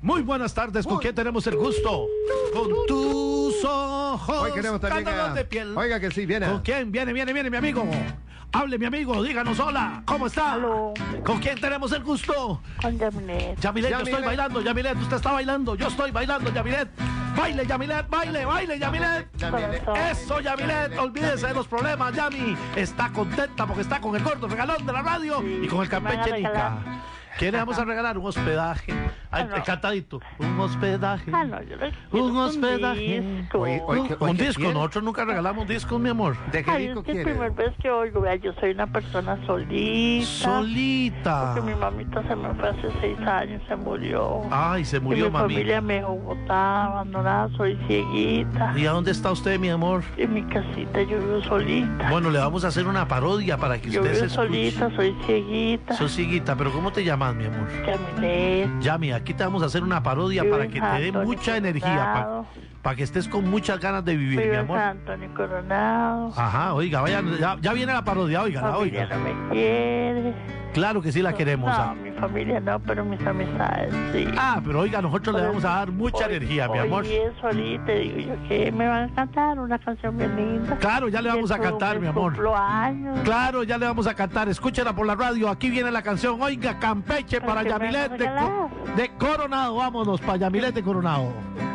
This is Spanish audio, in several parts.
Muy buenas tardes, ¿con quién tenemos el gusto? Con tus ojos. Hoy queremos también cántanos de piel. Oiga que sí, viene. ¿Con quién? Viene, mi amigo. Hable, mi amigo, díganos hola, ¿cómo está? Aló. ¿Con quién tenemos el gusto? Con Yamilet. Yamilet, yo estoy bailando, Yamilet, usted está bailando, yo estoy bailando, Yamilet. Baile, Yamilet, baile, Yamilet. Eso, Yamilet, olvídese de los problemas, Yami. Está contenta porque está con el gordo regalón de la radio y con el Campeche Nica. ¿Qué le vamos a regalar? Un hospedaje. Ay, no. Cantadito. Un hospedaje. Yo le quiero Un hospedaje. disco. Un ¿qué disco. quiere? Nosotros nunca regalamos discos, mi amor. ¿De qué Ay, disco es que es quiere? primera vez que oigo, vea, yo soy una persona solita. Porque mi mamita se me fue hace 6 años, se murió. Ay, se murió, y mi familia mami. me dejó botada, abandonada, soy cieguita. ¿Y a dónde está usted, mi amor? En mi casita yo vivo solita. Bueno, le vamos a hacer una parodia para que Yo usted se vivo escuche. solita, soy cieguita. Sos ciguita, pero ¿cómo te llamas, mi amor? Yamilet. Yami, aquí te vamos a hacer una parodia Vivo para en que te dé San Antonio mucha energía, Coronado. para que estés con muchas ganas de vivir, Vivo mi en amor. San Antonio Coronado. Ajá, oiga, vayan, ya viene la parodia, Mi oiga. familia no me quiere. Claro que sí la queremos. No, mi familia no, pero mis amistades sí. Pero oiga, nosotros le vamos a dar mucha energía, mi amor. Hoy es solita, digo yo que me van a cantar una canción bien linda. Claro, ya le vamos a cantar, mi amor. Cumplo años. Claro, ya le vamos a cantar. Escúchela por la radio. Aquí viene la canción. Oiga, Campeche para ¿Qué me Yamilet vas a regalar? de Coronado. Vámonos para Yamilet de Coronado.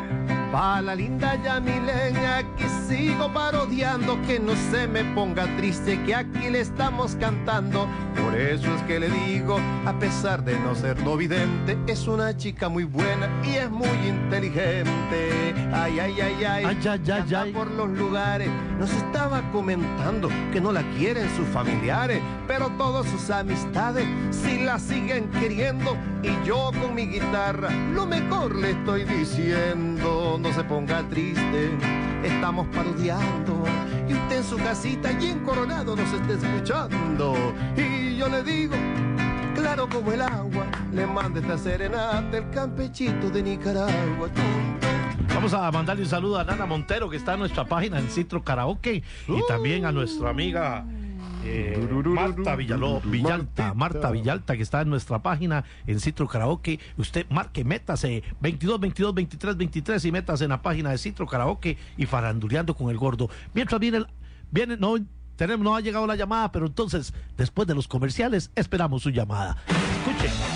Pa' la linda Yamilet, aquí sigo parodiando, que no se me ponga triste, que aquí le estamos cantando. Por eso es que le digo, a pesar de no ser no vidente, es una chica muy buena y es muy inteligente. Ay, ay, ay, ay, Ay, ay, ay, anda ay. por los lugares, nos estaba comentando que no la quieren sus familiares, pero todas sus amistades sí la siguen queriendo. Y yo con mi guitarra lo mejor le estoy diciendo. No se ponga triste, estamos parodiando, y usted en su casita y en Coronado nos está escuchando. Y yo le digo, claro como el agua, le manda esta serenata el Campechito de Nicaragua. Vamos a mandarle un saludo a Nana Montero, que está en nuestra página en Citro Karaoke, y también a nuestra amiga Marta Villalta, que está en nuestra página en Citro Karaoke. Usted marque, métase 22 22 23 23 y métase en la página de Citro Karaoke y faranduleando con el gordo. Mientras no ha llegado la llamada, pero entonces después de los comerciales esperamos su llamada. Escuche.